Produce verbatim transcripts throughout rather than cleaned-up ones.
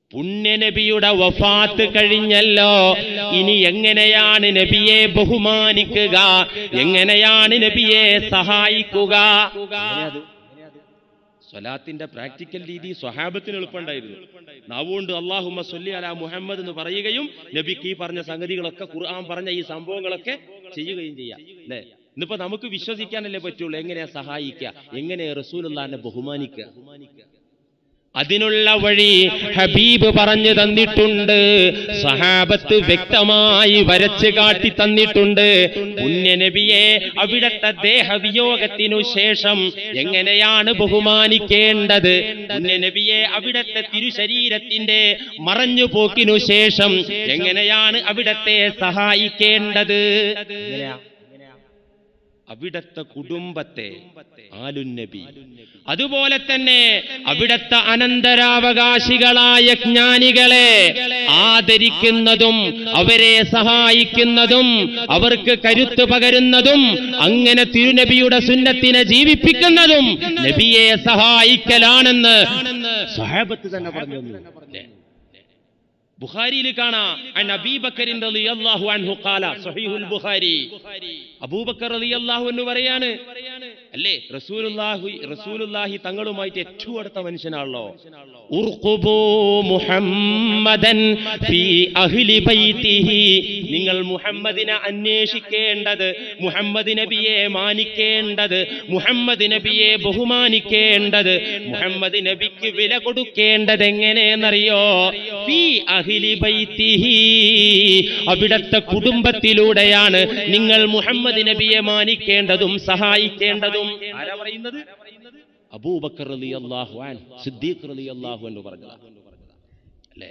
പുണ്യനബിയുടെ വഫാത്ത് കഴിഞ്ഞല്ലോ. ഇനി എങ്ങനെയാണ് നബിയെ ബഹുമാനിക്കുക, എങ്ങനെയാണ് നബിയെ സഹായിക്കുക? സ്വലാത്തിന്റെ പ്രാക്ടിക്കൽ രീതി സ്വഹാബത്തിന് എളുപ്പമുണ്ടായിരുന്നു. നാവുകൊണ്ട് അല്ലാഹുമ്മ സ്വല്ലി അലാ മുഹമ്മദ് എന്ന് പറയുകയും നബിക്ക് ഈ പറഞ്ഞ സംഗതികളൊക്കെ, ഖുർആൻ പറഞ്ഞ ഈ സംഭവങ്ങളൊക്കെ ചെയ്യുകയും ചെയ്യാം. അല്ലേ? ഇന്നിപ്പോ നമുക്ക് വിശ്വസിക്കാനല്ലേ പറ്റുള്ളൂ. എങ്ങനെയാ സഹായിക്കുക, എങ്ങനെയാ റസൂലുള്ളാഹിനെ ബഹുമാനിക്കുക? അതിനുള്ള വഴി ഹബീബ് പറഞ്ഞു തന്നിട്ടുണ്ട്, സഹാബത്ത് വ്യക്തമായി വരച്ച് കാട്ടി തന്നിട്ടുണ്ട്. പുണ്യനബിയെ അവിടത്തെ ദേഹവിയോഗത്തിനു ശേഷം എങ്ങനെയാണ് ബഹുമാനിക്കേണ്ടത്, പുണ്യനബിയെ അവിടത്തെ തിരുശരീരത്തിന്റെ മറഞ്ഞുപോക്കിനു ശേഷം എങ്ങനെയാണ് അവിടത്തെ സഹായിക്കേണ്ടത്, അവിടത്തെ കുടുംബത്തെ, ആലുന്നബി, അതുപോലെ തന്നെ അവിടത്തെ അനന്തരാവകാശികളായ ജ്ഞാനികളെ ആദരിക്കുന്നതും അവരെ സഹായിക്കുന്നതും അവർക്ക് കരുത്ത് പകരുന്നതും അങ്ങനെ തിരുനബിയുടെ സുന്നത്തിനെ ജീവിപ്പിക്കുന്നതും നബിയെ സഹായിക്കലാണെന്ന് സ്വഹാബത്ത് തന്നെ പറഞ്ഞു. ബുഖാരിയിൽ കാണാം, അൻ അബീ ബക്കർ റളിയല്ലാഹു അൻഹു ഖാല, സ്വഹീഹുൽ ബുഖാരി, അബൂബക്കർ റളിയല്ലാഹു അൻഹു പറയാണ്, അല്ലേ, റസൂലുള്ളാഹി റസൂലുള്ളാഹി തങ്ങളുമായിട്ട് ഏറ്റവും അടുത്ത മനുഷ്യനാണല്ലോ. ഉർഖുബൂ മുഹമ്മദൻ ഫീ അഹ്ലി ബൈതിഹി, നിങ്ങൾ മുഹമ്മദിനെ അന്വേഷിക്കേണ്ടത്, മുഹമ്മദ് നബിയെ മാനിക്കേണ്ടത്, മുഹമ്മദ് നബിയെ ബഹുമാനിക്കേണ്ടത്, മുഹമ്മദ് നബിക്ക് വില കൊടുക്കേണ്ടത് എങ്ങനെയെന്നറിയോ? ഫീ അഹ്ലി ബൈതിഹി, അവിടത്തെ കുടുംബത്തിലൂടെയാണ് നിങ്ങൾ മുഹമ്മദ് നബിയെ മാനിക്കേണ്ടതും സഹായിക്കേണ്ടതും. ആരാ പറയുന്നത്? അബൂബക്കർ റളിയല്ലാഹു അൻഹു, സിദ്ദീഖ് റളിയല്ലാഹു അൻഹു പറഞ്ഞതാണ്. അല്ലേ?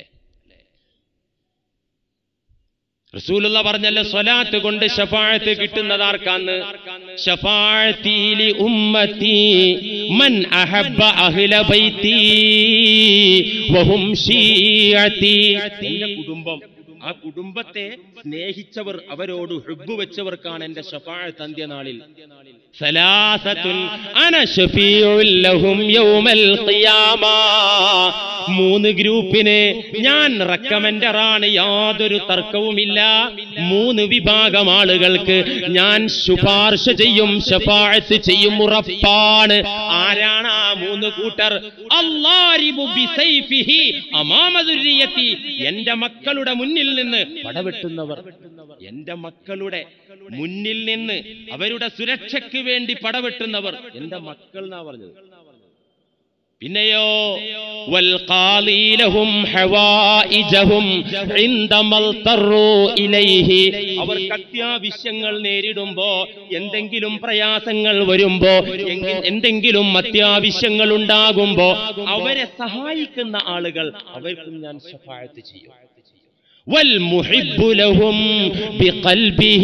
റസൂലുള്ള പറഞ്ഞല്ലോ, സ്വലാത്ത് കൊണ്ട് ശഫാഅത്ത് കിട്ടുന്നത് ആർക്കാന്ന്? ശഫാഅത്തി ലി ഉമ്മത്തി മൻ അഹബ്ബ അഹ്ല ബൈതി വഹും ശീഅതി, എന്റെ കുടുംബം, ആ കുടുംബത്തെ സ്നേഹിച്ചവർ, അവരോട് ഹുബ്ബ് വെച്ചവർക്കാണ് എന്റെ ശഫാഅത്ത് അന്ത്യനാളിൽ. സലാസത്തുൻ അന ശഫീഉൽ ലഹും യൗമൽ ഖിയാമ, മൂന്ന് ഗ്രൂപ്പിന് ഞാൻ റെക്കമെൻഡറാണ്, യാതൊരു തർക്കവുമില്ല. മൂന്ന് വിഭാഗം ആളുകൾക്ക് ഞാൻ ശുപാർശ ചെയ്യും, ശഫാഅത്ത് ചെയ്യും, ഉറപ്പാണ്. ആരാണ് ആ മൂന്ന് കൂട്ടർ? അല്ലാരിബു ബിസൈഫിഹി അമാമ ദുർരിയതി, എന്റെ മക്കളുടെ മുന്നിൽ നിന്ന് പടവെട്ടുന്നവർ, എന്റെ മക്കളുടെ മുന്നിൽ നിന്ന് അവരുടെ സുരക്ഷയ്ക്ക് വേണ്ടി പടവെട്ടുന്നവർ എന്റെ മക്കൾ എന്നാ പറഞ്ഞത്. പിന്നെയോ വൽഖാലീലഹും ഹവായിജഹും ഇൻദമൽ തറു ഇലൈഹി, അവർക്ക് അത്യാവശ്യങ്ങൾ നേരിടുമ്പോ, എന്തെങ്കിലും പ്രയാസങ്ങൾ വരുമ്പോ, എന്തെങ്കിലും അത്യാവശ്യങ്ങൾ ഉണ്ടാകുമ്പോ അവരെ സഹായിക്കുന്ന ആളുകൾ, അവർക്കും ഞാൻ ശഫാഅത്ത് ചെയ്യും. والمحب لهم بقلبه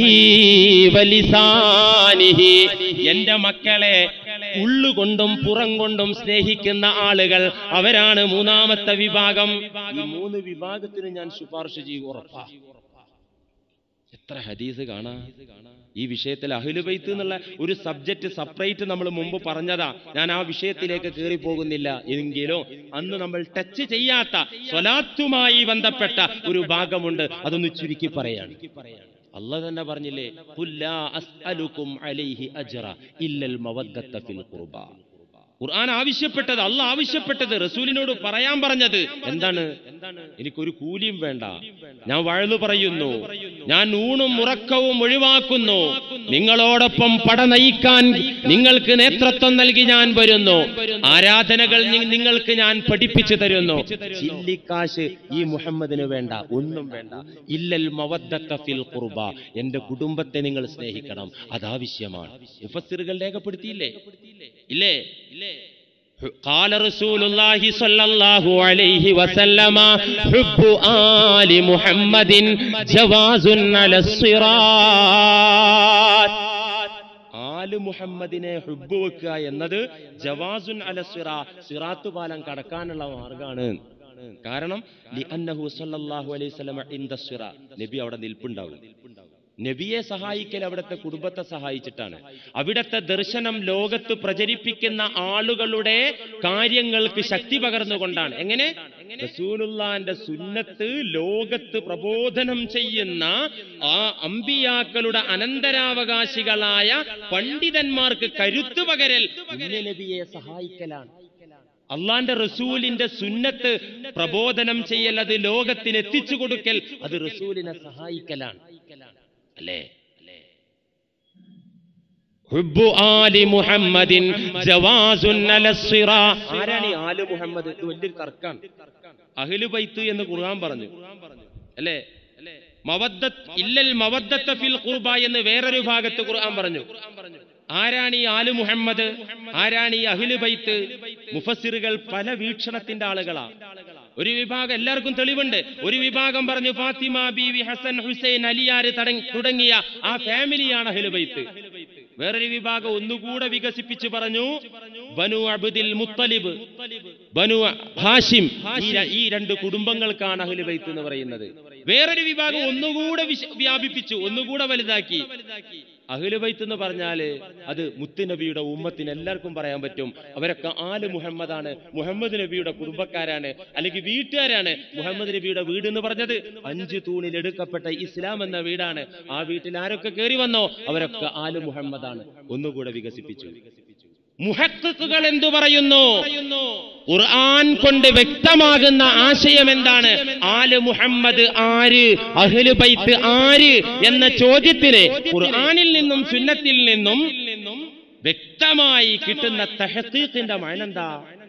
ولسانه, എന്റെ മക്കളെ ഉള്ളുകൊണ്ടും പുറം കൊണ്ടും സ്നേഹിക്കുന്ന ആളുകൾ, അവരാണ് മൂന്നാമത്തെ വിഭാഗം. ഈ മൂന്ന് വിഭാഗത്തിന് ഞാൻ ശുപാർശ ചെയ്യും, ഉറപ്പാ. എത്ര ഹദീസ് കാണാ ഈ വിഷയത്തിൽ. അഹ്ലു ബൈത്ത് എന്നുള്ള ഒരു സബ്ജക്ട് സെപ്പറേറ്റ് നമ്മൾ മുമ്പ് പറഞ്ഞതാ, ഞാൻ ആ വിഷയത്തിലേക്ക് കയറി പോകുന്നില്ല. എങ്കിലും അന്ന് നമ്മൾ ടച്ച് ചെയ്യാത്ത സ്വലാത്തുമായി ബന്ധപ്പെട്ട ഒരു ഭാഗമുണ്ട്, അതൊന്ന് ചുരുക്കി പറയാണ്. അല്ലാഹു തന്നെ പറഞ്ഞില്ലേ, ഖുൽ ലാ അസ്അലുകും അലൈഹി അജ്റ ഇല്ലൽ മവദ്ദത ഫിൽ ഖുർബ. ഖുർആൻ ആവശ്യപ്പെട്ടത്, അല്ലാഹ് ആവശ്യപ്പെട്ടത്, റസൂലിനോട് പറയാൻ പറഞ്ഞത് എന്താണ്? എനിക്കൊരു കൂലിയും വേണ്ട, ഞാൻ വഅ്ള് പറയുന്നു, ഞാൻ ഊണും ഉറക്കവും ഒഴിവാക്കുന്നു, നിങ്ങളോടൊപ്പം പട നയിക്കാൻ നിങ്ങൾക്ക് നേതൃത്വം നൽകി ഞാൻ വരുന്നു, ആരാധനകൾ നിങ്ങൾക്ക് ഞാൻ പഠിപ്പിച്ചു തരുന്നു. ചില്ലിക്കാശ് ഈ മുഹമ്മദിന് വേണ്ട, ഒന്നും വേണ്ട. ഇല്ലൽ മവദ്ദത ഫിൽ ഖുർബ, എന്റെ കുടുംബത്തെ നിങ്ങൾ സ്നേഹിക്കണം, അതാവശ്യമാണ്. മുഫസ്സിറുകൾ രേഖപ്പെടുത്തിയില്ലേ? ഇല്ലേ? قال رسول الله صلى الله عليه وسلم حب آل محمد جواز على الصراط. ആല് മുഹമ്മദിനെ ഹുബ്ബ് വെക്കുക എന്നത് ജവാസുൻ അല സിറാ, സിറാത്ത് പാലം കടക്കാനുള്ള മാർഗമാണ്. കാരണം ലിഅന്നഹു സല്ലല്ലാഹു അലൈഹി വസല്ലം ഇൻദ സിറാ, നബി അവിടെ നിൽപ്പുണ്ടാവും. നബിയെ സഹായിക്കൽ അവിടുത്തെ കുടുംബത്തെ സഹായിച്ചിട്ടാണ്. അവിടുത്തെ ദർശനം ലോകത്ത് പ്രചരിപ്പിക്കുന്ന ആളുകളുടെ കാര്യങ്ങൾക്ക് ശക്തി പകർന്നുകൊണ്ടാണ്. എങ്ങനെ? റസൂലുള്ളാന്റെ സുന്നത്ത് ലോകത്ത് പ്രബോധനം ചെയ്യുന്ന ആ അമ്പിയാക്കളുടെ അനന്തരാവകാശികളായ പണ്ഡിതന്മാർക്ക് കരുത്ത് പകരൽ നബിയെ സഹായിക്കലാണ്. അള്ളാന്റെ റസൂലിന്റെ സുന്നത്ത് പ്രബോധനം ചെയ്യൽ, അത് ലോകത്തിന് എത്തിച്ചു കൊടുക്കൽ, അത് റസൂലിനെ സഹായിക്കലാണ്. അല്ലേ? ഹുബ്ബു ആലി മുഹമ്മദിൻ ജവാസുൻ അലസ്സിറാ. ആരാണ് ഈ ആലി മുഹമ്മദ്? ഇത് വലിയൊരു തർക്കാണ്. അഹ്ലു ബൈത്ത് എന്ന് ഖുർആൻ പറഞ്ഞു, അല്ലേ? മവദ്ദത്ത് ഇല്ലൽ മവദ്ദത്ത ഫിൽ ഖുർബ എന്ന് വേറൊരു ഭാഗത്ത് ഖുർആൻ പറഞ്ഞു. ആരാണ് ഈ ആലു മുഹമ്മദ്? ആരാണ് ഈ അഹ്ലു ബൈത്ത്? മുഫസ്സിറുകൾ പല വീക്ഷണത്തിന്റെ ആളുകളാണ്. ഒരു വിഭാഗം, എല്ലാവർക്കും തെളിവുണ്ട്, ഒരു വിഭാഗം പറഞ്ഞു ഫാത്തിമ ബീവി, ഹസൻ, ഹുസൈൻ, അലിയാർ തുടങ്ങിയ ആ ഫാമിലിയാണ് അഹ്ലു ബൈത്ത്. വേറൊരു വിഭാഗം ഒന്നുകൂടെ വികസിപ്പിച്ച് പറഞ്ഞു ബനു അബ്ദുൽ മുത്തലിബ്, ബനു ഹാഷിം, ഈ രണ്ട് കുടുംബങ്ങൾക്കാണ് അഹ്ലു ബൈത്ത് എന്ന് പറയുന്നത്. വേറൊരു വിഭാഗം ഒന്നുകൂടെ വ്യാപിപ്പിച്ചു, ഒന്നുകൂടെ വലുതാക്കി. അഹ്ലു ബൈത്ത് എന്ന് പറഞ്ഞാല് അത് മുത്തുനബിയുടെ ഉമ്മത്തിന് എല്ലാവർക്കും പറയാൻ പറ്റും. അവരൊക്കെ ആല് മുഹമ്മദാണ്, മുഹമ്മദ് നബിയുടെ കുടുംബക്കാരാണ്, അല്ലെങ്കിൽ വീട്ടുകാരാണ്. മുഹമ്മദ് നബിയുടെ വീട് എന്ന് പറഞ്ഞത് അഞ്ച് തൂണിൽ എടുക്കപ്പെട്ട ഇസ്ലാം എന്ന വീടാണ്. ആ വീട്ടിൽ ആരൊക്കെ കയറി വന്നോ അവരൊക്കെ ആല് മുഹമ്മദാണ്. ഒന്നുകൂടെ വികസിപ്പിച്ചു. മുഹഖ്ഖിഖുകൾ എന്തു പറയുന്നു? ഖുർആൻ കൊണ്ട് വ്യക്തമാകുന്ന ആശയം എന്താണ്? ആല് മുഹമ്മദ് ആര്, അഹ്ലു ബൈത്ത് ആര് എന്ന ചോദ്യത്തിന് ഖുർആനിൽ നിന്നും സുന്നത്തിൽ നിന്നും വ്യക്തമായി കിട്ടുന്ന തഹ്ഖീഖിന്റെ മഅനെന്താ?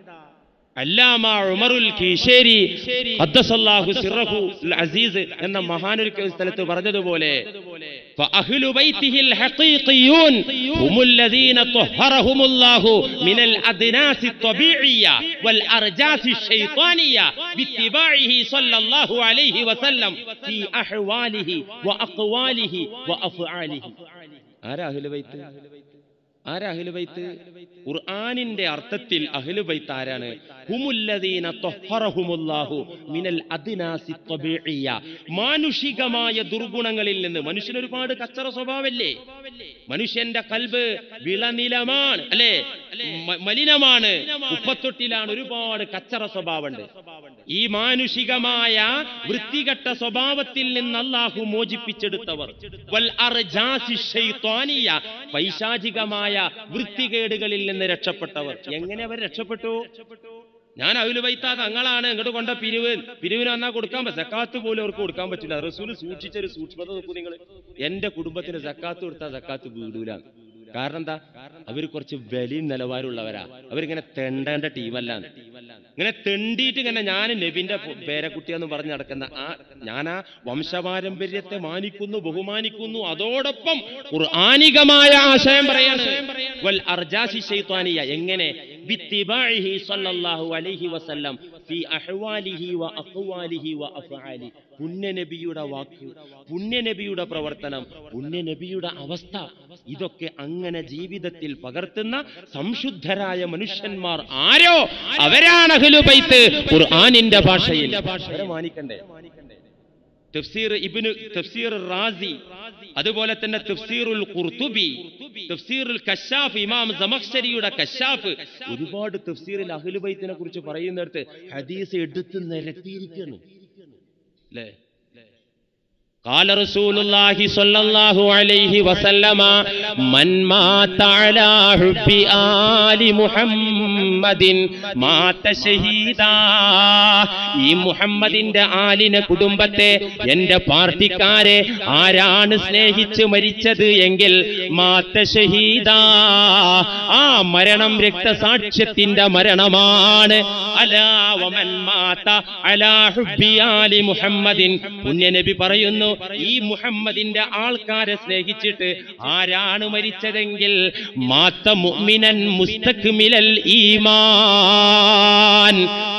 അല്ലാമ ഉമറുൽ കീശേരി ഖദ്ദസല്ലാഹു സിറഹു അസീസ് എന്ന മഹാനൊരു സ്ഥലത്ത് പറഞ്ഞതുപോലെ ഫഅഹ്ലു ബൈതിഹിൽ ഹഖീഖിയൂൻ ഹുമുല്ലദീന ത്വഹറഹുമുല്ലാഹു മിനൽ അദ്നാസി ത്വബീഇയ്യ വൽ അർജാസി ശൈത്വാനിയ്യ ബിത്തിബാഇഹി സ്വല്ലല്ലാഹു അലൈഹി വസല്ലം ഫീ അഹ്വാലിഹി വഅഖ്വാലിഹി വഅഫ്ആലിഹി. ആരാ അഹ്ലു ബൈത്ത്? ആരാ അഹ്ലു ബൈത്ത്? ഖുർആനിന്റെ അർത്ഥത്തിൽ അഹ്ലു ബൈത്ത് ആരാണ്? ഹുമുല്ലദീന ത്വഹറഹുമുല്ലാഹു മിനൽ അദ്നാസി ത്വബീഇയ്യ. മാനുഷികമായ ദുർഗുണങ്ങളിൽ നിന്ന്. മനുഷ്യന് ഒരുപാട് കച്ചറ സ്വഭാവമല്ലേ? മനുഷ്യന്റെ കൽബ് വിളനിലമാണ്, അല്ലേ? മലിനമാണ്, ഉപ്പത്തൊട്ടിലാണ്, ഒരുപാട് കച്ചറ സ്വഭാവമുണ്ട്. ഈ മാനുഷികമായ വൃത്തികെട്ട സ്വഭാവത്തിൽ നിന്ന് അല്ലാഹു മോചിപ്പിച്ചെടുത്തവർ. വൽ അർജാസി ശൈത്വാനിയ്യ, പൈശാചികമായ വൃത്തികേടുകളിൽ നിന്ന് രക്ഷപ്പെട്ടവർ. എങ്ങനെ അവർ രക്ഷപ്പെട്ടു? ഞാൻ അഹ്ലു ബൈത്താ തങ്ങളാണ്, ഇങ്ങോട്ട് കൊണ്ട പിരിവ് പിരിവിന് വന്നാൽ കൊടുക്കാൻ പറ്റും. സക്കാത്ത് പോലും അവർക്ക് കൊടുക്കാൻ പറ്റില്ല. റസൂൽ സൂക്ഷിച്ചൊരു സൂക്ഷ്മത നോക്കൂ നിങ്ങൾ. എന്റെ കുടുംബത്തിന് സക്കാത്ത് കൊടുത്താൽ സക്കാത്ത് വീടൂല. കാരണം എന്താ? അവർ കുറച്ച് വലിയ നിലവാരമുള്ളവരാ. അവരിങ്ങനെ തെണ്ടേണ്ട ടീമല്ലാന്ന്. ഇങ്ങനെ തെണ്ടിയിട്ട് ഇങ്ങനെ ഞാൻ നബിന്റെ പേരക്കുട്ടിയെന്ന് പറഞ്ഞ് നടക്കുന്ന ആ ഞാൻ ആ വംശപാരമ്പര്യത്തെ മാനിക്കുന്നു, ബഹുമാനിക്കുന്നു. അതോടൊപ്പം ഖുർആനികമായ ആശയം പറയാണ്. വൽ അർജാസി ശൈത്വാനിയ. എങ്ങനെ? ബിത്തിബാഇഹി സ്വല്ലല്ലാഹു അലൈഹി വസല്ലം ഫീ അഹ്വാലിഹി വഅഖ്വാലിഹി വഅഫ്ആലിഹി. പുണ്യനബിയുടെ വാക്ക്, പുണ്യനബിയുടെ പ്രവർത്തനം, പുണ്യനബിയുടെ അവസ്ഥ, ഇതൊക്കെ അങ്ങനെ ജീവിതത്തിൽ പകർത്തുന്ന സംശുദ്ധരായ മനുഷ്യന്മാർ ആരോ അവരാണ് അഹ്ലു ബൈത്ത്. ഖുർആനിന്റെ ഭാഷയിൽ അവരെ മാനിക്കണ്ടേ? തഫ്സീർ ഇബ്നു തഫ്സീർ റാസി, അതുപോലെ തന്നെ തഫ്സീറുൽ ഖുർതുബി, തഫ്സീറുൽ കശാഫ്, ഇമാം സമഖ്ശരിയുടെ കശാഫ്, ഒരുപാട് തഫ്സീറിൽ അഹ്ലു ബൈത്തിനെ കുറിച്ച് പറയുന്നിടത്ത് ഹദീസ് എടുത്ത് നിരത്തിയിരിക്കുന്നു. അല്ലേ? قال رسول الله صلى الله عليه وسلم من مات على حب آل محمد مات شهيدا. ഈ മുഹമ്മദിന്റെ ആലിനെ, കുടുംബത്തെ, എന്റെ പാർട്ടിക്കാരെ ആരാണ് സ്നേഹിച്ച് മരിച്ചത് എങ്കിൽ മാത്ത ഷഹീദാ, ആ മരണം രക്തസാക്ഷ്യത്തിന്റെ മരണമാണ്. അലാ വമൻ മാത അലാ ഹുബ്ബി ആലി മുഹമ്മദിൻ. പുണ്യനബി പറയുന്നു, ഈ മുഹമ്മദിന്റെ ആൾക്കാരെ സ്നേഹിച്ചിട്ട് ആരാണ് മരിച്ചതെങ്കിൽ മാത്ത മുഅ്മിനൻ മുസ്തക്മിലൽ ഈമാൻ,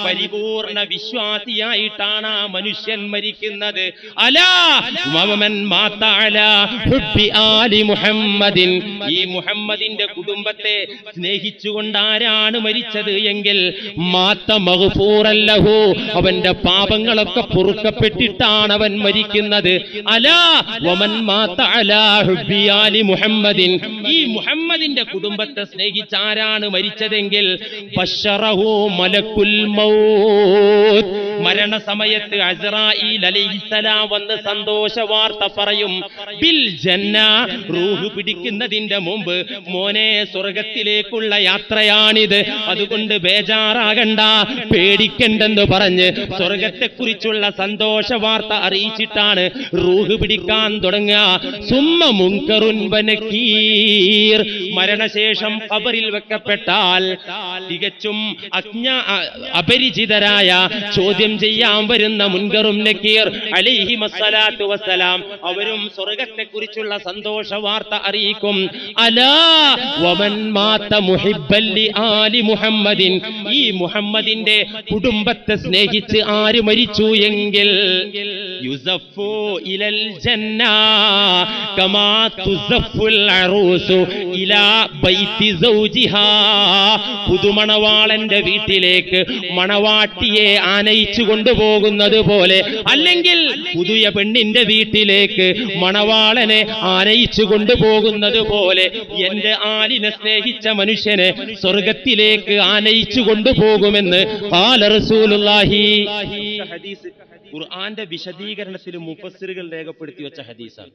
പരിപൂർണ വിശ്വാസിയായിട്ടാണ് ആ മനുഷ്യൻ മരിക്കുന്നത്. അലാ വമൻ മാത അലാ ഹുബ്ബി ആലി മുഹമ്മദിൻ, ഈ മുഹമ്മദിന്റെ കുടുംബത്തെ സ്നേഹിച്ചുകൊണ്ട് ആരാണ് മരിച്ചത് എങ്കിൽ മാത മഗ്ഫൂറൻ ലഹു, അവന്റെ പാപങ്ങളൊക്കെ പൊറുക്കപ്പെട്ടിട്ടാണ് അവൻ മരിക്കുന്നത്. അലാ വമൻ മാത അലാ ഹുബ്ബി ആലി മുഹമ്മദിൻ, ഈ മുഹമ്മദിന്റെ കുടുംബത്തെ സ്നേഹിച്ച് ആരാണ് മരിച്ചതെങ്കിൽ ബശറഹു മലക്കുൽ മൗത്ത്, മരണസമയത്ത് അസ്റായീൽ അലൈഹിസ്സലാം വന്ന് സന്തോഷ വാർത്ത പറയും. ബിൽ ജന്ന, റൂഹ് പിടിക്കുന്നതിന്റെ മുമ്പ് മോനെ സ്വർഗത്തിലേക്കുള്ള യാത്രയാണിത്, അതുകൊണ്ട് ബേജാറാകണ്ട, പേടിക്കണ്ടെന്ന് പറഞ്ഞ് സ്വർഗത്തെക്കുറിച്ചുള്ള സന്തോഷ വാർത്ത അറിയിച്ചിട്ടാണ് റൂഹ് പിടിക്കാൻ തുടങ്ങുക. സുമ്മ മുൻകറുൻ വനകീർ, മരണശേഷം ഖബറിൽ വെക്കപ്പെട്ടാൽ തികച്ചും അജ്ഞ അപരിചിതരായ ചോദ്യം ചെയ്യാൻ വരുന്ന മുൻകറും നക്കീർ അലൈഹി വസ്സലാത്തു വസ്സലാം, അവരും സ്വർഗത്തെക്കുറിച്ചുള്ള സന്തോഷ വാർത്ത അറിയിക്കും. അലാ വമൻ മാത മുഹിബ്ബൻ ലി ആലി മുഹമ്മദിൻ, ഈ മുഹമ്മദിന്റെ കുടുംബത്തെ സ്നേഹിച്ച് ആര് മരിച്ചു എങ്കിൽ യുസഫു ഇലൽ ജന്ന കമാ തുസഫുൽ അറൂസു ഇലാ ബൈതി സൗജിഹാ, പുതുമണവാളന്റെ വീട്ടിലേക്ക് മണവാട്ടിയെ ആനയിച്ചു കൊണ്ടുപോകുന്നത് പോലെ, അല്ലെങ്കിൽ പുതിയ പെണ്ണിന്റെ വീട്ടിലേക്ക് മണവാളനെ ആനയിച്ചു കൊണ്ടുപോകുന്നത് പോലെ എന്റെ ആലിനെ സ്നേഹിച്ച മനുഷ്യനെ സ്വർഗത്തിലേക്ക് ആനയിച്ചു കൊണ്ടുപോകുമെന്ന് ഖാല റസൂലുള്ളാഹി. ഹദീസ് ഖുർആന്റെ വിശദീകരണത്തിൽ മുഫസ്സിറുകൾ രേഖപ്പെടുത്തി വെച്ച ഹദീസാണ്.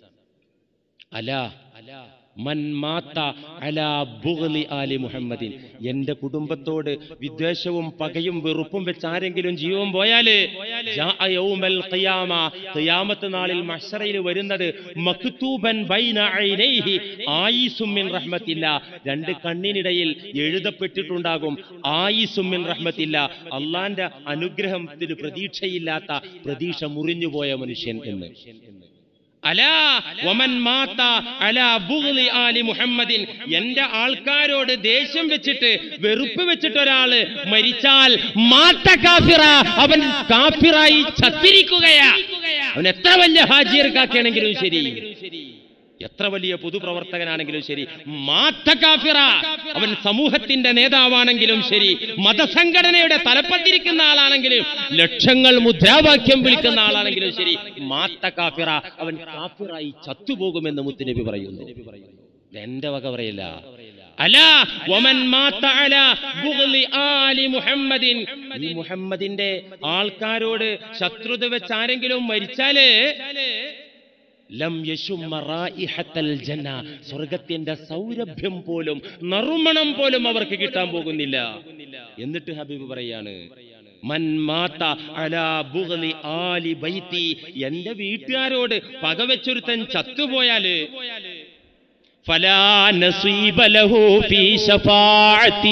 അലാ മൻ മാത അലാ ബുഗ്ളി ആലി മുഹമ്മദിൻ, എന്റെ കുടുംബത്തോട് വിദ്വേഷവും പകയും വെറുപ്പും വെച്ച് ആരെങ്കിലും ജീവൻ പോയാല് ജാഅ യൗമൽ ഖിയാമ, ഖിയാമത്ത് നാളിൽ മഹ്ശറയിൽ വരുന്നത് മക്തൂബൻ ബൈന ഐനൈഹി ആയിസും മിൻ റഹ്മത്തില്ലാ, രണ്ട് കണ്ണിനിടയിൽ എഴുതപ്പെട്ടിട്ടുണ്ടാകും ആയിസും മിൻ റഹ്മത്തില്ലാ, അള്ളാന്റെ അനുഗ്രഹത്തിന് പ്രതീക്ഷയില്ലാത്ത, പ്രതീക്ഷ മുറിഞ്ഞുപോയ മനുഷ്യൻ എന്ന്. അലാ വമൻ മാത അലാ ബുഗ്ളി ആലി മുഹമ്മദിൻ, എന്റെ ആൾക്കാരോട് ദേഷ്യം വെച്ചിട്ട് വെറുപ്പ് വെച്ചിട്ട് ഒരാള് മരിച്ചാൽ മാത കാഫിറ, അവൻ കാഫിറായി ചത്തിരിക്കുകയാ. അവൻ എത്ര വലിയ ഹാജിയർക്കാണെങ്കിലും ശരി, എത്ര വലിയ പൊതുപ്രവർത്തകനാണെങ്കിലും ശരി, മാത കാഫിറ, അവൻ സമൂഹത്തിന്റെ നേതാവാണെങ്കിലും ശരി, മതസംഘടനയുടെ തലപ്പത്തിരിക്കുന്ന ആളാണെങ്കിലും, ലക്ഷങ്ങൾ മുദ്രാവാക്യം വിളിക്കുന്ന ആളാണെങ്കിലും ശരി, മാത കാഫിറ, അവൻ കാഫിറായി ചത്തുപോകുമെന്ന് മുത്തുനബി പറയുന്നു. എന്റെ വക പറയില്ല. അലാ വമൻ മാത അലാ ബുഗ്ളി ആലി മുഹമ്മദിൻ, ഈ മുഹമ്മദിന്റെ ആൾക്കാരോട് ശത്രുത വെച്ച് ആരെങ്കിലും മരിച്ചാല് ലം യശുമ്മ റായിഹത്തൽ ജന്ന, സ്വർഗത്തിന്റെ സൗരഭ്യം പോലും നറുമണം പോലും അവർക്ക് കിട്ടാൻ പോകുന്നില്ല. എന്നിട്ട് ഹബീബ് പറയാണ് മൻ മാത അലാ ബുഗ്ളി ആലി ബൈതി, എന്റെ വീട്ടുകാരോട് പകവെച്ചൊരുത്തൻ ചത്തുപോയാല് ഫലാ നസീബ ലഹു ഫീ ശഫാഅതി,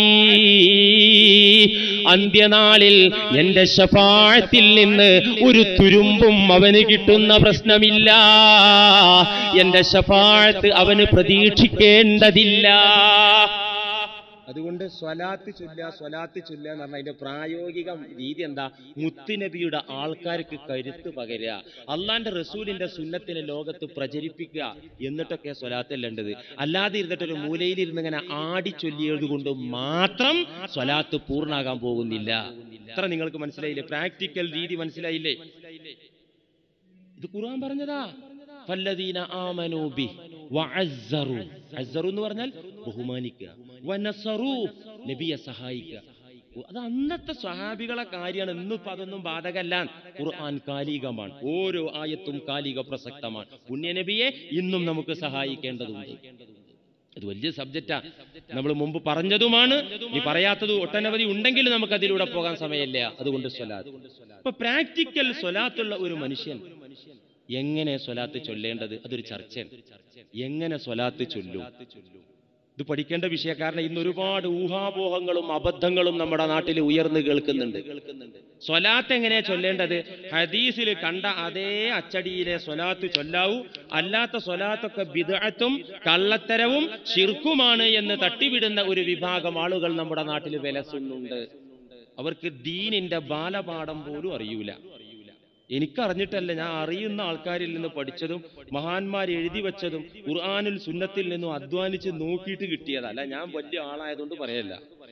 അന്ത്യനാളിൽ എന്റെ ശഫാഅത്തിൽ നിന്ന് ഒരു തുരുമ്പും അവന് കിട്ടുന്ന പ്രശ്നമില്ല. എന്റെ ശഫാഅത്ത് അവന് പ്രതീക്ഷിക്കേണ്ടതില്ല. അതുകൊണ്ട് സ്വലാത്ത് ചൊല്ല സ്വലാത്ത് ചൊല്ല എന്ന് പറഞ്ഞാൽ അതിന്റെ പ്രായോഗിക രീതി എന്താ? മുത്തുനബിയുടെ ആൾക്കാർക്ക് കരുത്ത് പകരുക, അള്ളാന്റെ റസൂലിന്റെ സുന്നത്തിനെ ലോകത്ത് പ്രചരിപ്പിക്കുക, എന്നിട്ടൊക്കെ സ്വലാത്തല്ലേണ്ടത്. അല്ലാതെ ഇരുന്നിട്ടൊരു മൂലയിലിരുന്ന് ഇങ്ങനെ ആടി ചൊല്ലിയത് കൊണ്ട് മാത്രം സ്വലാത്ത് പൂർണ്ണാകാൻ പോകുന്നില്ല. ഇത്ര നിങ്ങൾക്ക് മനസ്സിലായില്ലേ? പ്രാക്ടിക്കൽ രീതി മനസ്സിലായില്ലേ? ഇത് ഖുർആൻ പറഞ്ഞതാ. ഫല്ലദീന ആമനൂ ബി വഅസ്സറു, അസ്സറു എന്ന് പറഞ്ഞാൽ ബഹുമാനിക്കുക, വനസറു നബിയെ സഹായിക്കുക. അത് അന്നത്തെ സ്വഹാബികളെ കാര്യമാണ്. ഇന്നിപ്പോ അതൊന്നും ബാധകല്ല. ഖുർആൻ കാലികമാണ്, ഓരോ ആയത്തും കാലിക പ്രസക്തമാണ്. പുണ്യ നബിയെ ഇന്നും നമുക്ക് സഹായിക്കേണ്ടതുണ്ട്. അത് വലിയ സബ്ജക്റ്റാ, നമ്മൾ മുമ്പ് പറഞ്ഞതുമാണ്. ഈ പറയാത്തത് ഒട്ടനവധി ഉണ്ടെങ്കിലും നമുക്ക് അതിലൂടെ പോകാൻ സമയമില്ല. അതുകൊണ്ട് സ്വലാത്ത്. ഇപ്പൊ പ്രാക്ടിക്കൽ സ്വലാത്തുള്ള ഒരു മനുഷ്യൻ എങ്ങനെ സ്വലാത്ത് ചൊല്ലേണ്ടത്, അതൊരു ചർച്ചയാണ്. എങ്ങനെ സ്വലാത്ത് ചൊല്ലും, ഇത് പഠിക്കേണ്ട വിഷയം. കാരണം ഇന്ന് ഒരുപാട് ഊഹാപോഹങ്ങളും അബദ്ധങ്ങളും നമ്മുടെ നാട്ടിൽ ഉയർന്നു കേൾക്കുന്നുണ്ട്. സ്വലാത്ത് എങ്ങനെയാ ചൊല്ലേണ്ടത്? ഹദീസിൽ കണ്ട അതേ അച്ചടിയിലെ സ്വലാത്ത് ചൊല്ലാവൂ. അല്ലാത്ത സ്വലാത്തൊക്കെ ബിദ്അത്തും കള്ളത്തരവും ശിർക്കുമാണ് എന്ന് തട്ടിവിടുന്ന ഒരു വിഭാഗം ആളുകൾ നമ്മുടെ നാട്ടിൽ വിലസുന്നുണ്ട്. അവർക്ക് ദീനിന്റെ ബാലപാഠം പോലും അറിയൂല. എനിക്കറിഞ്ഞിട്ടല്ല, ഞാൻ അറിയുന്ന ആൾക്കാരിൽ നിന്ന് പഠിച്ചതും മഹാന്മാർ എഴുതി വെച്ചതും ഖുർആനിൽ സുന്നത്തിൽ നിന്നും അധ്വാനിച്ച് നോക്കിയിട്ട് കിട്ടിയതല്ല. ഞാൻ വലിയ ആളായതുകൊണ്ട് പറയല്ല.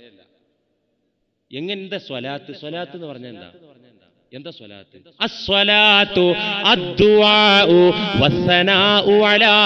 എങ്ങനെന്താ സ്വലാത്ത്? സ്വലാത്ത് എന്ന് പറഞ്ഞാൽ എന്താ? എന്താ സ്വലാത്ത്? അസ്സലാത്തു അദ്ദുആഉ വസ്സനാഉ അലാ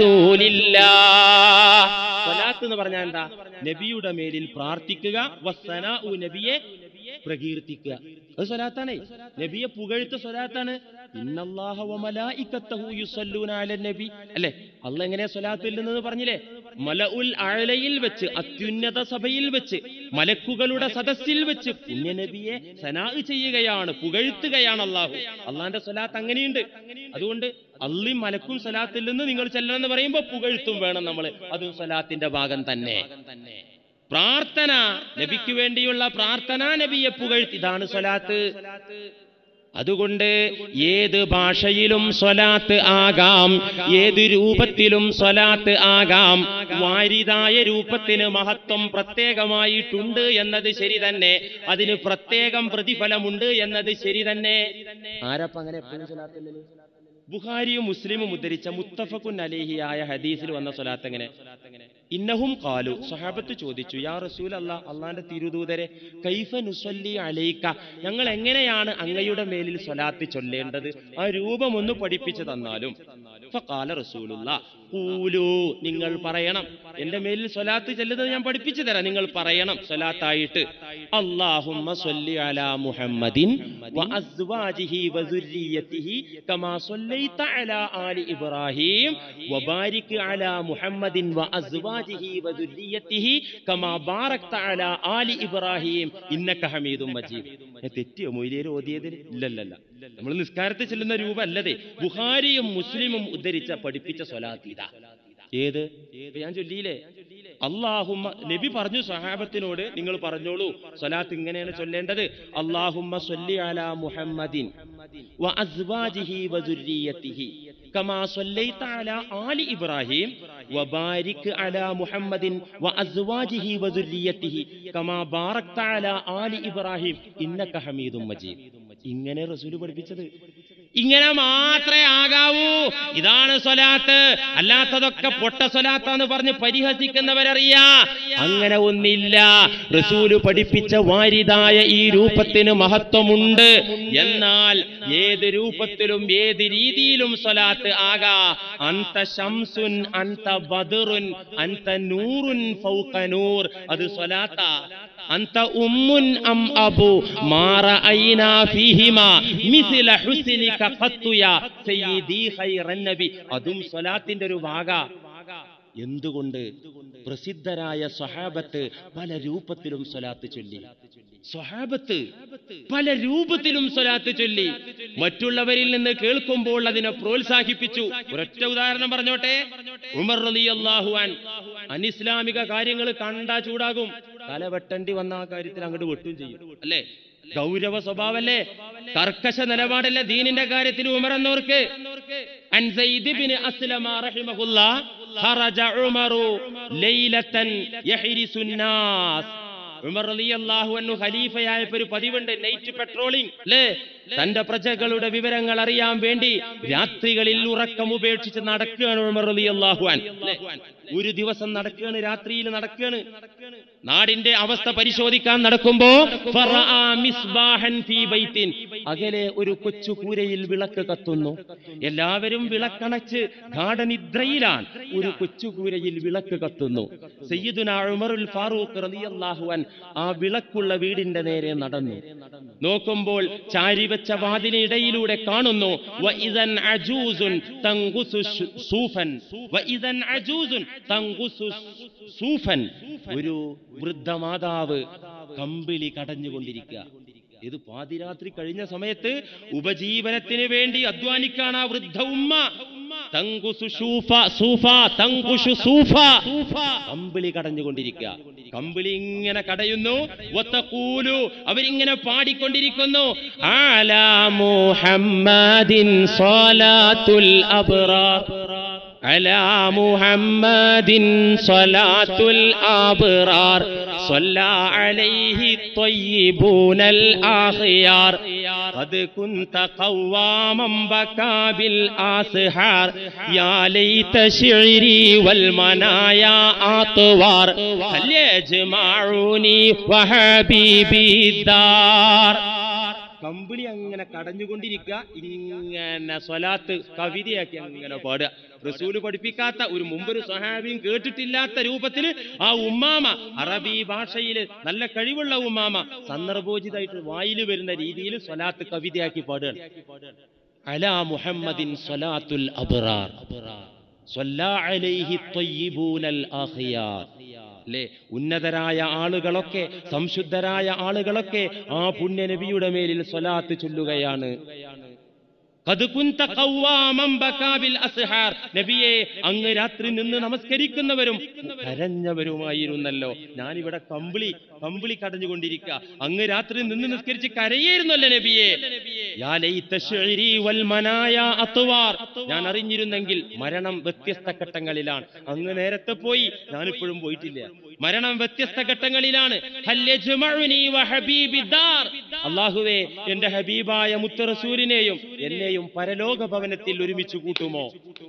റസൂലില്ലാഹ്. സ്വലാത്ത് എന്ന് പറഞ്ഞാൽ എന്താ? നബിയുടെ മേലിൽ പ്രാർത്ഥിക്കുക, വസ്സനാഉ നബിയെ പ്രകീർത്തിക്കുക. അത് സ്വലാത്താണ്. നബിയെ പുകഴ്ത്ത സ്വലാത്താണ്. ഇന്നല്ലാഹ വമലായികത്തഹു യുസല്ലൂന അലൻ നബി അല്ലേ? അല്ലാഹ് എങ്ങനെ സ്വലാത്ത് ഇല്ലെന്ന് പറഞ്ഞില്ലേ? മലഉൽ അഅലയിൽ വെച്ച്, അത്യുന്നത സഭയിൽ വെച്ച്, മലക്കുകളുടെ സദസ്സിൽ വെച്ച് പുണ്യ നബിയെ സനാ ചെയ്യുകയാണ്, പുകഴ്ത്തുകയാണ് അല്ലാഹു. അള്ളാന്റെ സ്വലാത്ത് അങ്ങനെയുണ്ട്. അതുകൊണ്ട് അള്ളി മലക്കും സ്വലാത്തിൽ നിന്ന് നിങ്ങൾ ചെല്ലണം എന്ന് പറയുമ്പോൾ പുകഴ്ത്തും വേണം നമ്മൾ. അതും സ്വലാത്തിന്റെ ഭാഗം തന്നെ. പ്രാർത്ഥന, നബിക്ക് വേണ്ടിയുള്ള പ്രാർത്ഥന, നബിയെ പുകഴ്ത്തി, ഇതാണ് സ്വലാത്ത്. അതുകൊണ്ട് ഏത് ഭാഷയിലും സ്വലാത്ത് ആകാം, ഏത് രൂപത്തിലും സ്വലാത്ത് ആകാം. വാരിദായ രൂപത്തിന് മഹത്വം പ്രത്യേകമായിട്ടുണ്ട് എന്നത് ശരി തന്നെ, അതിന് പ്രത്യേകം പ്രതിഫലമുണ്ട് എന്നത് ശരി തന്നെ. ആരപ്പ അങ്ങനെ എപ്പോഴും സ്വലാത്ത്? ബുഖാരിയും മുസ്ലിമും ഉദ്ധരിച്ച മുത്തഫഖുൻ അലൈഹിയായ ഹദീസിൽ വന്ന സ്വലാത്ത് എങ്ങനെ? ഇന്നഹും ഖാലു, സഹാബത്ത് ചോദിച്ചു, യാ റസൂലല്ലാഹ്, അള്ളാന്റെ തിരുദൂതരെ, കൈഫ നുസല്ലി അലൈക, ഞങ്ങൾ എങ്ങനെയാണ് അങ്ങയുടെ മേലിൽ സ്വലാത്ത് ചൊല്ലേണ്ടത്? ആ രൂപം ഒന്ന് പഠിപ്പിച്ചു തന്നാലും. ഫഖാല റസൂലുള്ളാഹ്, ഖൂലു, നിങ്ങൾ പറയണം. എന്റെ മേലിൽ സ്വലാത്ത് ചൊല്ലുന്നത് ഞാൻ പഠിപ്പിച്ചു തരാം, നിങ്ങൾ പറയണം സ്വലാത്തായിട്ട്. അല്ലാഹുമ്മ സ്വല്ലി അലാ മുഹമ്മദിൻ വ അസ്വാജിഹി വ ദുർരിയതിഹി കമാ സ്വല്ലൈത അലാ ആലി ഇബ്രാഹിം വബാരിക് അലാ മുഹമ്മദിൻ വ അസ്വാജിഹി വ ദുർരിയതിഹി കമാ ബാറക്ത അലാ ആലി ഇബ്രാഹിം ഇന്നക ഹമീദും മജീദ്. തെറ്റിയോ മൊയ്ലിയർ ഓതിയതിൽ? ഇല്ലല്ല, നമ്മൾ നിസ്കാരത്തിൽ ചെല്ലുന്ന രൂപം അല്ലതേ. ബുഖാരിയും മുസ്ലിമും ഉദ്ധരിച്ച പഠിപ്പിച്ച സ്വലാത്ത് ഇതാ. ഏത്? ഞാൻ ചൊല്ലിയില്ലേ? അല്ലാഹുമ്മ, നബി പറഞ്ഞു സഹാബത്തിനോട്, നിങ്ങൾ പറഞ്ഞോളൂ സ്വലാത്ത് ഇങ്ങനെയാണ് ചൊല്ലേണ്ടത്. അല്ലാഹുമ്മ സ്വല്ലി അലാ മുഹമ്മദിൻ വ അസ്വാജിഹി വ ദുർരിയതിഹി കമാ സ്വല്ലൈത അലാ ആലി ഇബ്രാഹിം വബാരിക് അലാ മുഹമ്മദിൻ വ അസ്വാജിഹി വ ദുർരിയതിഹി കമാ ബാറക്ത അലാ ആലി ഇബ്രാഹിം ഇന്നക ഹമീദും മജീദ്. ഇങ്ങനെ റസൂല് പഠിപ്പിച്ചത്. ഇങ്ങനെ മാത്രമേ ആകാവൂ. ഇതാണ് സ്വലാത്ത്. അല്ലാത്തതൊക്കെ പൊട്ട സ്വലാത്താന്ന് പറഞ്ഞ് പരിഹസിക്കുന്നവരറിയാ. അങ്ങനെ ഒന്നില്ല. റസൂല് പഠിപ്പിച്ച വാരിദായ ഈ രൂപത്തിന് മഹത്വമുണ്ട്. എന്നാൽ ഏത് രൂപത്തിലും ഏത് രീതിയിലും സ്വലാത്ത് ആകാ. അന്ത ശംസുൻ അന്ത ബദറുൻ അന്ത നൂറുൻ ഫൗക നൂർ, അത് സ്വലാത്താ. അന്ത ഉമ്മുൻ അം അബു മാറ ഐനാ ഫീഹിമാ മിസ്ല ഹുസ്നിക ഖത്തു യാ സയ്യിദി ഖൈറൻ നബി, അതും സ്വലാത്തിന്റെ ഒരു ഭാഗ. എന്തുകൊണ്ട്? പ്രസിദ്ധരായ സ്വഹാബത്ത് പല രൂപത്തിലും സ്വലാത്ത് ചൊല്ലി. സ്വഹാബത്ത് പല രൂപത്തിലും സ്വലാത്ത് ചൊല്ലി. മറ്റുള്ളവരിൽ നിന്ന് കേൾക്കുമ്പോൾ അതിനെ പ്രോത്സാഹിപ്പിച്ചു. ഒരൊറ്റ ഉദാഹരണം പറഞ്ഞോട്ടെ. ഉമർ റളിയല്ലാഹു അൻഹു അനിസ്ലാമിക കാര്യങ്ങൾ കണ്ടാ ചൂടാകും. തല വെട്ടേണ്ടി വന്ന ആ കാര്യത്തിൽ അങ്ങോട്ട് വെട്ടും ചെയ്യും അല്ലേ? ഗൗരവ സ്വഭാവല്ലേ? കർക്കശ നിലപാടല്ലേ ദീനിന്റെ കാര്യത്തിൽ ഉമർ എന്നവർക്ക്? അൻ സയ്യിദ് ഇബ്നു അസ്ലമ റഹിമഹുല്ലാഹ് ഖറജ ഉമറു ലൈലതൻ യഹ്രിസുൻ നാസ്. ഉമർ റളിയല്ലാഹു അൻഹു ഖലീഫയായപ്പോൾ ഒരു പതിവുണ്ട്, നൈറ്റ് പെട്രോളിംഗ് അല്ലേ? തന്റെ പ്രജകളുടെ വിവരങ്ങൾ അറിയാൻ വേണ്ടി രാത്രികളിൽ ഉറക്കം ഉപേക്ഷിച്ച് നടക്കുകയാണ് ഉമർ റളിയല്ലാഹു അൻഹു. ഒരു ദിവസം നടക്കുകയാണ്, രാത്രിയിൽ നടക്കുകയാണ്. നാടിന്റെ അവസ്ഥ പരിശോധിക്കാൻ നടക്കുമ്പോ അകലെ ഒരു കൊച്ചു കൂരയിൽ വിളക്ക് കത്തുന്നു. എല്ലാവരും വിളക്കണച്ച് ഗാഢനിദ്രയിലാണ്. ഒരു കൊച്ചു കൂരയിൽ വിളക്ക് കത്തുന്നു. സയ്യിദുനാ ഉമറുൽ ഫാറൂഖ് റളിയല്ലാഹു അൻഹു ആ വിളക്കുള്ള വീടിന്റെ നേരെ നടന്നു. നോക്കുമ്പോൾ ചാരി വെച്ച വാതിലിനിടയിലൂടെ കാണുന്നു വഇദൻ അജൂസുൻ തൻഗുസു സൂഫൻ വഇദൻ അജൂസുൻ തൻഗുസു സൂഫൻ, ഒരു വൃദ്ധമാതാവ് കമ്പിളി കടഞ്ഞുകൊണ്ടിരിക്കുക. ഇത് പാതിരാത്രി കഴിഞ്ഞ സമയത്ത് ഉപജീവനത്തിന് വേണ്ടി അധ്വാനിക്കാണ് ആ വൃദ്ധ ഉമ്മ. കമ്പിളി കടഞ്ഞുകൊണ്ടിരിക്കുക. കമ്പിളി ഇങ്ങനെ കടയുന്നു. അവരിങ്ങനെ പാടിക്കൊണ്ടിരിക്കുന്നു, അലാ മുഹമ്മദിൻ സ്വലാത്തുൽ അബ്റാർ على محمد صلاة الأبرار صلى عليه الطيبون الأخيار قد كنت قواما بكى بالأسحار يا ليت شعري والمنايا أطوار هل يجمعني وحبيبي الدار. കമ്പിളി അങ്ങനെ കടഞ്ഞുകൊണ്ടിരിക്കുക, ഇങ്ങനെ സ്വലാത്ത് കവിതയാക്കി അങ്ങനെ പാടുക. റസൂല് പഠിപ്പിക്കാത്ത ഒരു മുമ്പൊരു സ്വഹാബിയും കേട്ടിട്ടില്ലാത്ത രൂപത്തിൽ ആ ഉമ്മാമ അറബി ഭാഷയിൽ നല്ല കഴിവുള്ള ഉമ്മാമ സന്ദർഭോചിതമായിട്ട് വായിൽ വരുന്ന രീതിയിൽ സ്വലാത്ത് കവിതയാക്കി പാടുകയാണ്. അലാ മുഹമ്മദിൻ സ്വലാത്തുൽ അബ്റാർ സ്വല്ലാ അലൈഹി ത്വയ്യിബൂനൽ അഖിയാർ. അല്ലേ, ഉന്നതരായ ആളുകളൊക്കെ സംശുദ്ധരായ ആളുകളൊക്കെ ആ പുണ്യ നബിയുടെ മേലിൽ സ്വലാത്ത് ചൊല്ലുകയാണ്. നബിയെ, അങ്ങ് രാത്രി നിന്ന് നമസ്കരിക്കുന്നവരും കരഞ്ഞവരുമായിരുന്നല്ലോ. ഞാനിവിടെ കമ്പിളി കമ്പിളി കടഞ്ഞുകൊണ്ടിരിക്കുക, അങ്ങ് രാത്രി നിന്ന് നിസ്കരിച്ച് കരയായിരുന്നല്ലോ നബിയെ. ഞാൻ അറിഞ്ഞിരുന്നെങ്കിൽ മരണം വ്യത്യസ്ത ഘട്ടങ്ങളിലാണ്. അങ്ങ് നേരത്തെ പോയി, ഞാനിപ്പോഴും പോയിട്ടില്ല. മരണം വ്യത്യസ്ത ഘട്ടങ്ങളിലാണ്. അല്ലാഹുവേ, എന്റെ ഹബീബായ മുത്ത് റസൂലിനെയും എന്നെയും പരലോക ഭവനത്തിൽ ഒരുമിച്ച് കൂട്ടുമോ?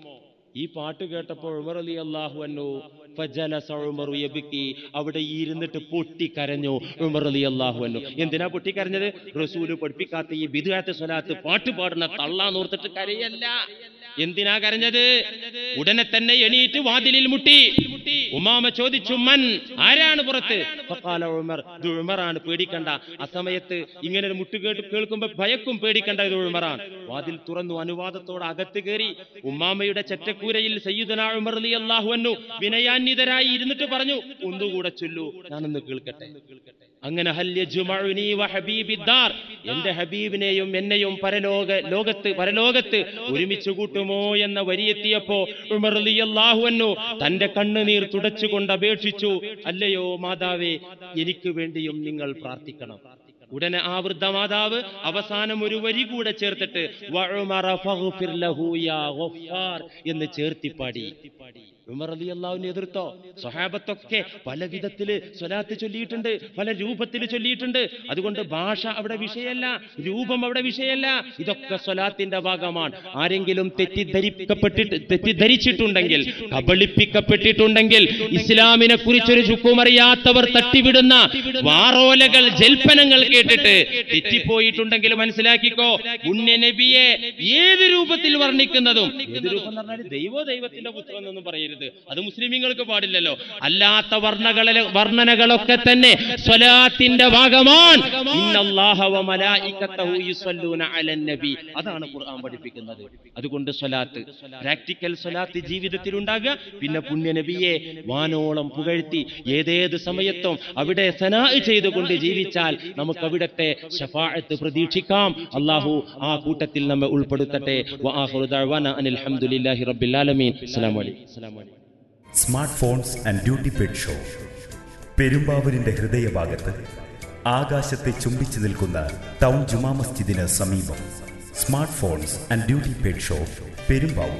ഈ പാട്ട് കേട്ടപ്പോൾ ഉമർ റളിയല്ലാഹു അൻഹു ഫജലസ ഉമർ യബ്കി, അവിടെ ഇരുന്നിട്ട് പൊട്ടിക്കരഞ്ഞു ഉമർ റളിയല്ലാഹു അൻഹു. എന്തിനാ പൊട്ടിക്കരഞ്ഞത്? റസൂല് പഠിപ്പിക്കാത്ത ഈ ബിദ്അത്ത് സ്വലാത്ത് പാട്ട് പാടുന്ന തള്ളാന്നോർത്തിട്ട് കരയല്ല. എന്തിനാ കരഞ്ഞത്? ഉടനെ തന്നെ എണീറ്റ് വാതിലിൽ മുട്ടി. ഉമാമ ചോദിച്ചു, മൻ, ആരാണ് പുറത്ത്? ഫഖാല ഉമർ, ഇത് ഉമറാണ്, പേടിക്കണ്ട. ആ സമയത്ത് ഇങ്ങനെ ഒരു മുട്ട് കേട്ട് കേൾക്കുമ്പോ ഭയക്കും, പേടിക്കണ്ട, ഇത് ഉമറാണ്. വാതിൽ തുറന്നു, അനുവാദത്തോടെ അകത്ത് കയറി. ഉമ്മാമയുടെ ചെറ്റക്കൂരയിൽ സയ്യിദുനാ ഉമർ റളിയല്ലാഹു അൻഹു വിനയാന്വിതരായി ഇരുന്നിട്ട് പറഞ്ഞു, ഒന്നുകൂടെ ചൊല്ലൂ, ഞാനൊന്ന് കേൾക്കട്ടെ. അങ്ങനെ ഹൽ യജ്മഉനി വഹബീബിദ്ദാർ, എന്റെ ഹബീബിനെയും എന്നെയും പരലോക ലോകത്ത് പരലോകത്ത് ഒരുമിച്ച് കൂട്ടുമോ എന്ന വരിയെത്തിയപ്പോ ഉമർ റളിയല്ലാഹു അൻഹു തന്റെ കണ്ണുനീർ തുടച്ചുകൊണ്ട് അപേക്ഷിച്ചു, അല്ലയോ മാതാവേ, എനിക്ക് വേണ്ടിയും നിങ്ങൾ പ്രാർത്ഥിക്കണം. ഉടനെ ആ വൃദ്ധമാതാവ് അവസാനം ഒരു വരി കൂടെ ചേർത്തിട്ട് വഉമറ ഫഗ്ഫിർ ലഹു യാ ഗഫാർ എന്ന് ചേർത്തിപ്പാടി. ഉമർ റളിയല്ലാഹുവിനെ എതിർത്തോ? സ്വഹാബത്തൊക്കെ പല വിധത്തില് സ്വലാത്ത് ചൊല്ലിയിട്ടുണ്ട്, പല രൂപത്തിൽ ചൊല്ലിയിട്ടുണ്ട്. അതുകൊണ്ട് ഭാഷ അവിടെ വിഷയമല്ല, രൂപം അവിടെ വിഷയമല്ല. ഇതൊക്കെ സ്വലാത്തിന്റെ ഭാഗമാണ്. ആരെങ്കിലും തെറ്റിദ്ധരിക്കപ്പെട്ടിട്ട് തെറ്റിദ്ധരിച്ചിട്ടുണ്ടെങ്കിൽ, കബളിപ്പിക്കപ്പെട്ടിട്ടുണ്ടെങ്കിൽ, ഇസ്ലാമിനെ കുറിച്ചൊരു ചുക്കുമറിയാത്തവർ തട്ടിവിടുന്ന വാറോലകൾ, ജൽപ്പനങ്ങൾ കേട്ടിട്ട് തെറ്റിപ്പോയിട്ടുണ്ടെങ്കിൽ മനസ്സിലാക്കിക്കോ, പുണ്യ നബിയെ ഏത് രൂപത്തിൽ വർണ്ണിക്കുന്നതും, ഏത് രൂപം എന്ന് പറഞ്ഞാൽ ദൈവോ ദൈവത്തിന്റെ പുത്രൻ എന്നൊന്നും പറയരുത്, അത് മുസ്ലിമീങ്ങൾക്ക് പാടില്ലല്ലോ. അല്ലാത്ത വർണ്ണകളെ വർണ്ണനകളൊക്കെ തന്നെ സ്വലാത്തിന്റെ ഭാഗമാണ്. ഇന്നല്ലാഹ വ മലായികതഹു യുസല്ലൂന അലൻ നബി, അതാണ് ഖുർആൻ പഠിപ്പിക്കുന്നത്. അതുകൊണ്ട് സ്വലാത്ത്, പ്രാക്ടിക്കൽ സ്വലാത്ത് ജീവിതത്തിൽ ഉണ്ടാകുക. പിന്നെ പുണ്യ നബിയെ വാനോളം പുകഴ്ത്തി ഏതേത് സമയത്തും അവിടെ സനാ ചെയ്തുകൊണ്ട് ജീവിച്ചാൽ നമുക്ക് അവിടത്തെ ശഫാഅത്ത് പ്രതീക്ഷിക്കാം. അല്ലാഹു ആ കൂട്ടത്തിൽ നമ്മെ ഉൾപ്പെടുത്തട്ടെ. വആഖിറു ദഅവാന അനിൽ ഹംദുലില്ലാഹി റബ്ബിൽ ആലമീൻ. അസ്സലാമു അലൈക്കും. Smart phones and duty പെഡ് shop, പെരുമ്പാവൂരിന്റെ ഹൃദയഭാഗത്ത് ആകാശത്തെ ചുംബിച്ചു നിൽക്കുന്ന ടൗൺ ജുമാ മസ്ജിദിന് സമീപം. Smart phones and duty പെഡ് shop, Perumbavoor.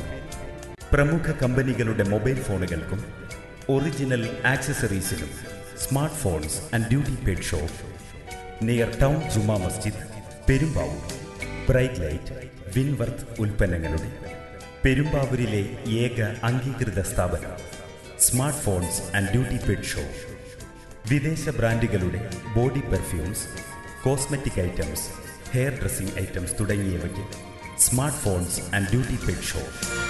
പ്രമുഖ കമ്പനികളുടെ മൊബൈൽ ഫോണുകൾക്കും ഒറിജിനൽ ആക്സസറീസിനും smart phones and duty പെഡ് shop, near town ജുമാ മസ്ജിദ്, പെരുമ്പാവൂർ. ബ്രൈറ്റ് ലൈറ്റ്, വിൻവർത്ത് ഉൽപ്പന്നങ്ങളുടെ പെരുമ്പാവൂരിലെ ഏക അംഗീകൃത സ്ഥാപനം സ്മാർട്ട് ഫോൺസ് ആൻഡ് ഡ്യൂട്ടി പെഡ് ഷോ. വിദേശ ബ്രാൻഡുകളുടെ body perfumes, cosmetic items, hair dressing items തുടങ്ങിയവയ്ക്ക് smart phones and duty പെഡ് show.